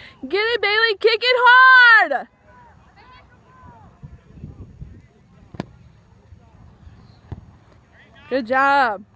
Get it, Bailee. Kick it hard. Good job.